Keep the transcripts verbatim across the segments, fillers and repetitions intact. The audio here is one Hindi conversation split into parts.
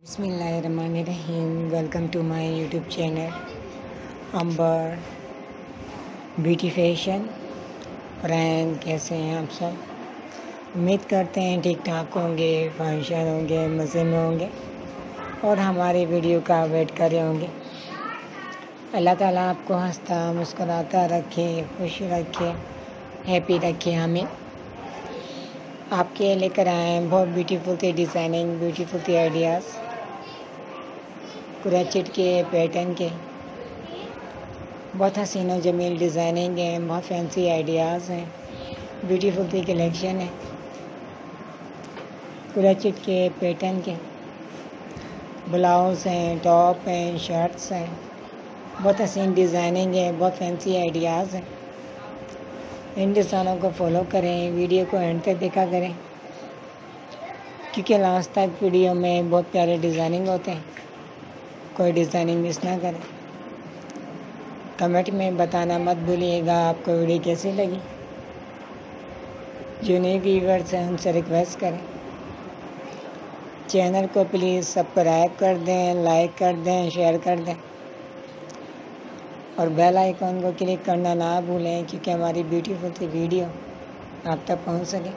बिस्मिल्लाहिर्रहमानिर्रहीम। Welcome to my YouTube channel Ambar beauty fashion. Friend, कैसे हैं आप सब? उम्मीद करते हैं ठीक ठाक होंगे, फंक्शन होंगे, मज़े में होंगे और हमारी वीडियो का वेट कर रहे होंगे। अल्लाह ताला आपको हंसता मुस्कुराता रखे, खुश रखे, हैप्पी रखे। हमें आपके लेकर आए हैं बहुत ब्यूटीफुल थे डिज़ाइनिंग, ब्यूटीफुल थे आइडियाज़, क्रोचेट के पैटर्न के। बहुत हसीन और जमील डिज़ाइनिंग है, बहुत फैंसी आइडियाज़ हैं, ब्यूटीफुल सी कलेक्शन है क्रोचेट के पैटर्न के। ब्लाउज़ हैं, टॉप हैं, शर्ट्स हैं, बहुत हसीन डिज़ाइनिंग है, बहुत फैंसी आइडियाज़ हैं। इन डिज़ाइनों को फॉलो करें, वीडियो को एंड तक देखा करें क्योंकि लास्ट तक वीडियो में बहुत प्यारे डिज़ाइनिंग होते हैं। कोई डिज़ाइनिंग मिस ना करें। कमेंट में बताना मत भूलिएगा आपको वीडियो कैसी लगी। जो नए व्यूअर्स हैं उनसे रिक्वेस्ट करें चैनल को प्लीज़ सब्सक्राइब कर दें, लाइक कर दें, शेयर कर दें और बेल आइकॉन को क्लिक करना ना भूलें क्योंकि हमारी ब्यूटीफुल सी वीडियो आप तक पहुंच सके।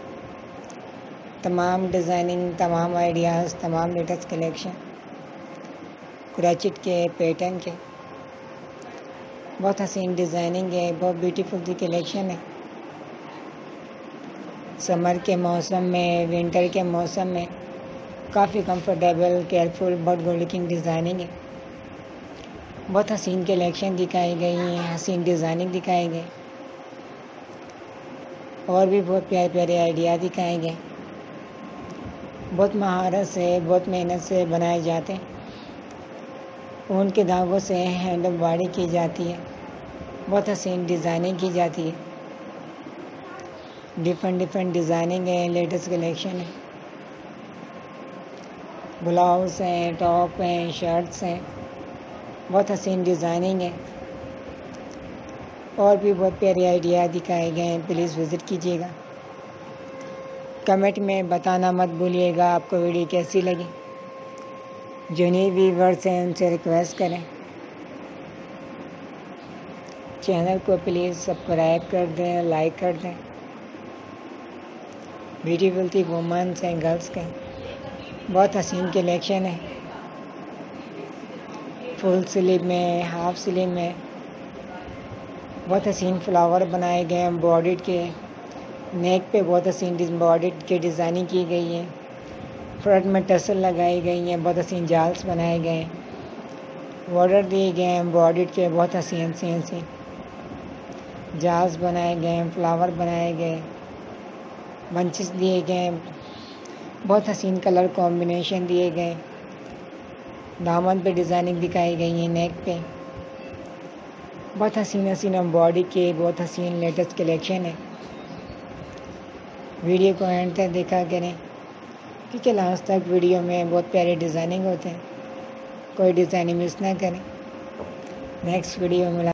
तमाम डिज़ाइनिंग, तमाम आइडियाज़, तमाम लेटेस्ट कलेक्शन क्रोचेट के पैटर्न के। बहुत हसीन डिज़ाइनिंग है, बहुत ब्यूटीफुल सी कलेक्शन है। समर के मौसम में, विंटर के मौसम में काफ़ी कंफर्टेबल, केयरफुल, बहुत गुड लुकिंग डिज़ाइनिंग है। बहुत हसीन कलेक्शन दिखाई गई हैं, हसीन डिज़ाइनिंग दिखाई गई और भी बहुत प्यारे प्यारे आइडिया दिखाए गए। बहुत महारत से, बहुत मेहनत से बनाए जाते हैं। ऊन के धागों से हैंड एम्ब्रॉयडरी की जाती है, बहुत हसीन डिज़ाइनिंग की जाती है। डिफरेंट डिफरेंट डिज़ाइनिंग है, लेटेस्ट कलेक्शन है। ब्लाउज़ हैं, टॉप हैं, शर्ट्स हैं, बहुत हसीन डिज़ाइनिंग है और भी बहुत प्यारे आइडिया दिखाए गए हैं। प्लीज़ विज़िट कीजिएगा। कमेंट में बताना मत भूलिएगा आपको वीडियो कैसी लगी। जो नए व्यूअर्स हैं उनसे रिक्वेस्ट करें चैनल को प्लीज़ सब्सक्राइब कर दें, लाइक कर दें। ब्यूटीफुल थी वुमेन्स हैं, गर्ल्स के बहुत हसीन कलेक्शन है। फुल स्लीव में, हाफ स्लीव में बहुत हसीन फ्लावर बनाए गए हैं एम्ब्रॉयडर्ड के। नेक पे बहुत हसीन एम्ब्रॉयडर्ड की डिज़ाइनिंग की गई है। फ्रंट में टसल लगाई गई हैं, बहुत हसीन जाल्स बनाए गए हैं, बॉर्डर दिए गए हैं एम्ब्रॉयडर्ड के। बहुत हसीन हसीन हसीन जाल्स बनाए गए हैं, फ्लावर बनाए गए, बंचेस दिए गए हैं, बहुत हसीन कलर कॉम्बिनेशन दिए गए। दामन पे डिज़ाइनिंग दिखाई गई है, नेक पे बहुत हसीन हसीन एम्ब्रॉयडरी के, बहुत हसीन लेटेस्ट कलेक्शन है। वीडियो को एंड तक देखा करें क्योंकि लास्ट तक वीडियो में बहुत प्यारे डिज़ाइनिंग होते हैं। कोई डिज़ाइनिंग मिस ना करें। नेक्स्ट वीडियो में